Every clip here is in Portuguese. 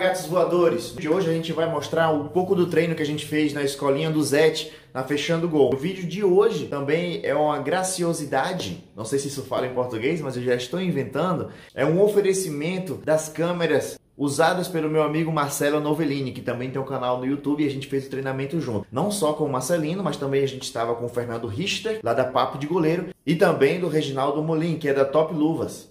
gatos voadores! De hoje a gente vai mostrar um pouco do treino que a gente fez na escolinha do Zete, na Fechando Gol. O vídeo de hoje também é uma graciosidade, não sei se isso fala em português, mas eu já estou inventando. É um oferecimento das câmeras usadas pelo meu amigo Marcelo Novellini, que também tem um canal no YouTube, e a gente fez o treinamento junto. Não só com o Marcelino, mas também a gente estava com o Fernando Richter, lá da Papo de Goleiro, e também do Reginaldo Molin, que é da Top Luvas.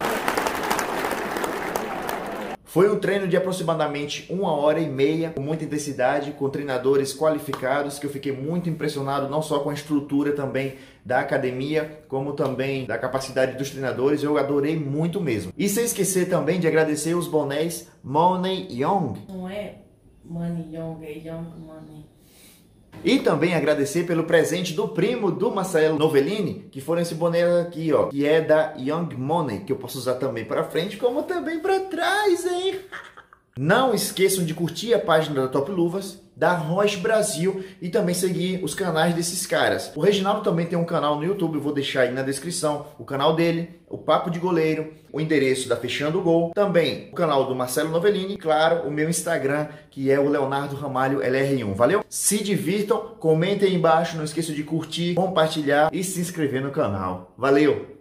Foi um treino de aproximadamente 1h30, com muita intensidade, com treinadores qualificados, que eu fiquei muito impressionado, não só com a estrutura também da academia, como também da capacidade dos treinadores. Eu adorei muito mesmo. E sem esquecer também de agradecer os bonés Money Young. Não é Money Young, é Young Money. E também agradecer pelo presente do primo do Marcelo Novellini, que foram esse boné aqui, ó, que é da Young Money, que eu posso usar também para frente, como também para trás, hein? Não esqueçam de curtir a página da Top Luvas, da Roche Brasil, e também seguir os canais desses caras. O Reginaldo também tem um canal no YouTube, eu vou deixar aí na descrição o canal dele, o Papo de Goleiro, o endereço da Fechando Gol, também o canal do Marcelo Novellini, e claro, o meu Instagram, que é o Leonardo Ramalho LR1. Valeu? Se divirtam, comentem aí embaixo, não esqueçam de curtir, compartilhar e se inscrever no canal. Valeu!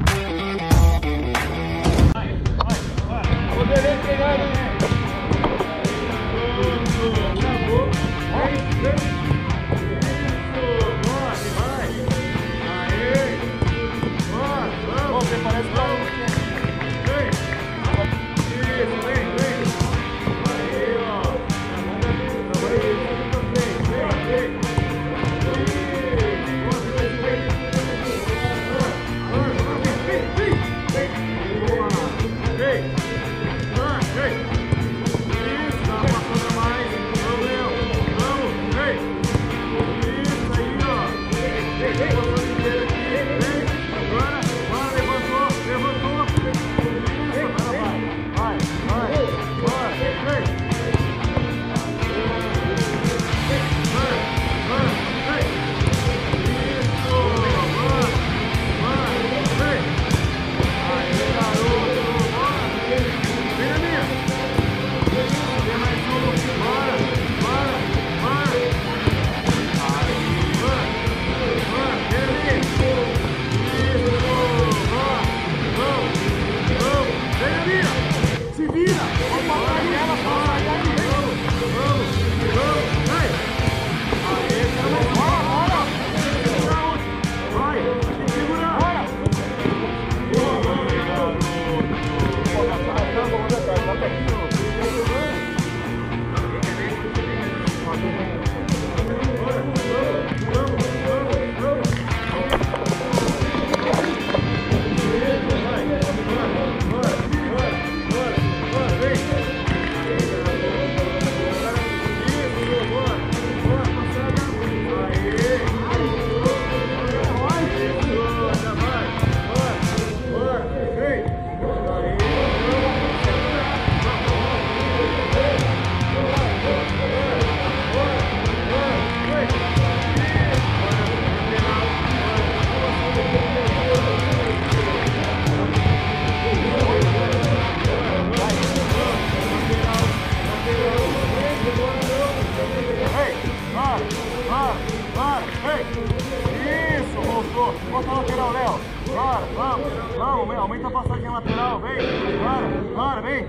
Volta lateral, Léo. Bora, vamos, aumenta a passagem lateral, vem. Bora, vem.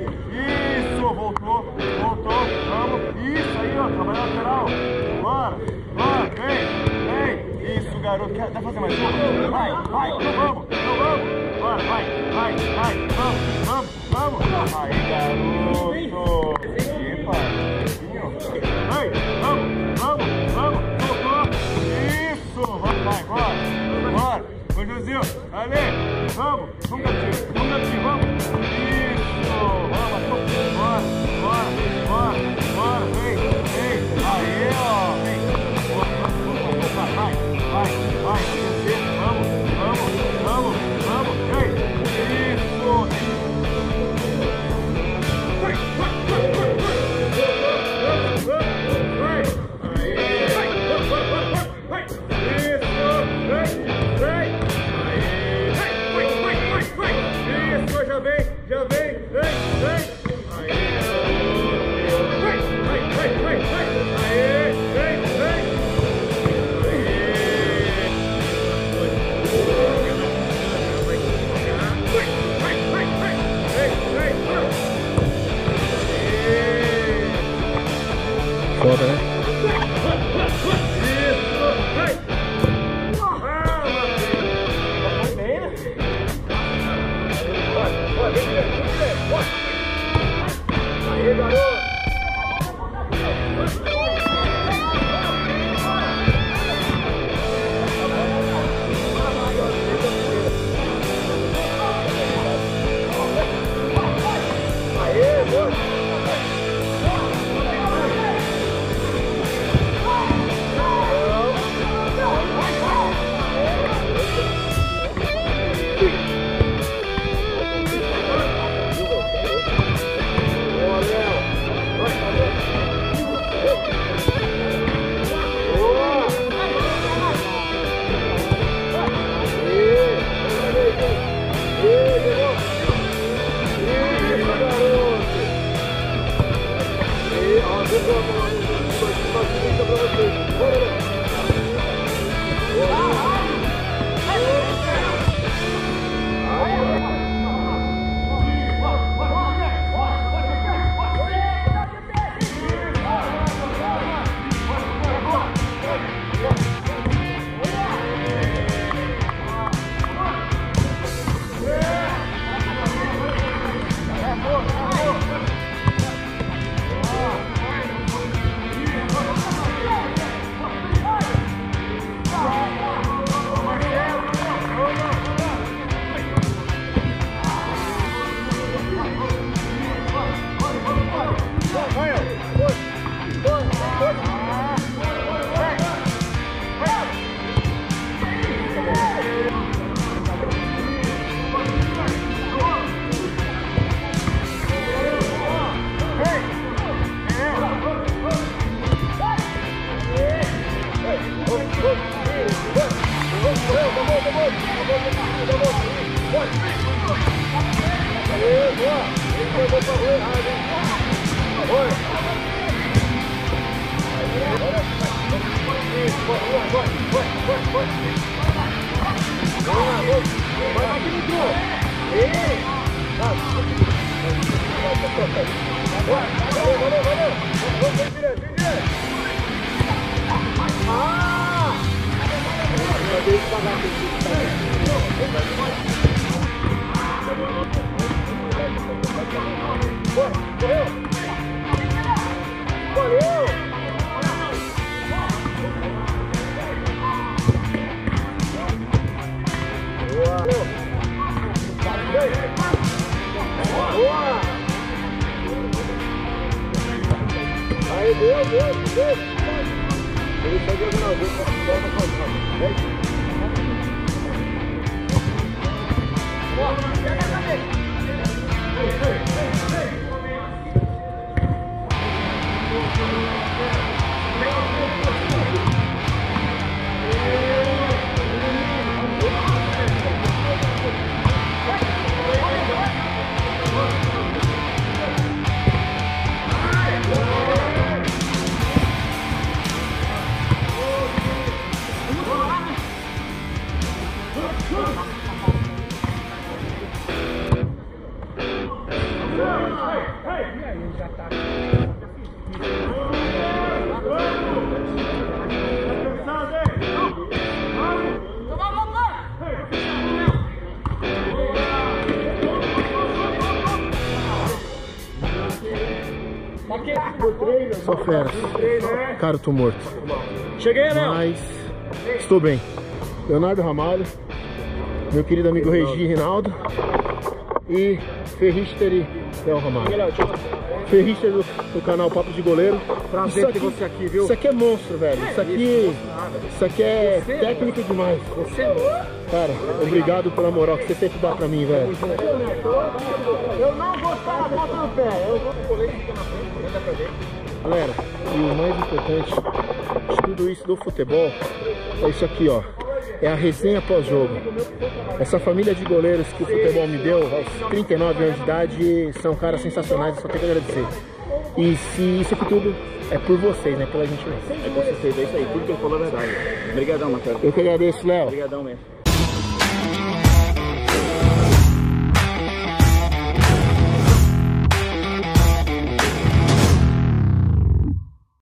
Isso, voltou, vamos. Isso aí, ó, trabalha lateral. Bora, vem. Isso, garoto. Dá pra fazer mais um? Vai, então vamos. Bora, vai, vamos. Aí, garoto. Epa, vem, vamos. Voltou. Isso, vai, bora. Gordãozinho, ali, vamos, gatinho, vamos. Isso, bora, vem. Aí, ó, vem. Vai, descer, vamos, vem. Isso. Vai. foda, né? Aí, garoto! Só feras. Cara, eu tô morto. Cheguei, né? Mas estou bem. Leonardo Ramalho, meu querido amigo Regi Rinaldo e Ferrichter e Theo Ramalho. Ferrichter do canal Papo de Goleiro. Prazer ter você aqui, viu? Isso aqui é monstro, velho. Isso aqui é técnico demais. Cara, obrigado pela moral que você sempre dá pra mim, velho. Eu não vou estar na ponta do pé. Eu vou no colete aqui na frente, dá pra ver. Galera, e o mais importante de tudo isso do futebol é isso aqui, ó. É a resenha pós-jogo. Essa família de goleiros que o futebol me deu aos 39 anos de idade são caras sensacionais, eu só tenho que agradecer. E se isso aqui tudo é por vocês, né? Pela gente mesmo. É com certeza, é isso aí. Tudo que ele falou é verdade. Obrigadão, Marcelo. Eu que agradeço, Léo. Obrigadão mesmo.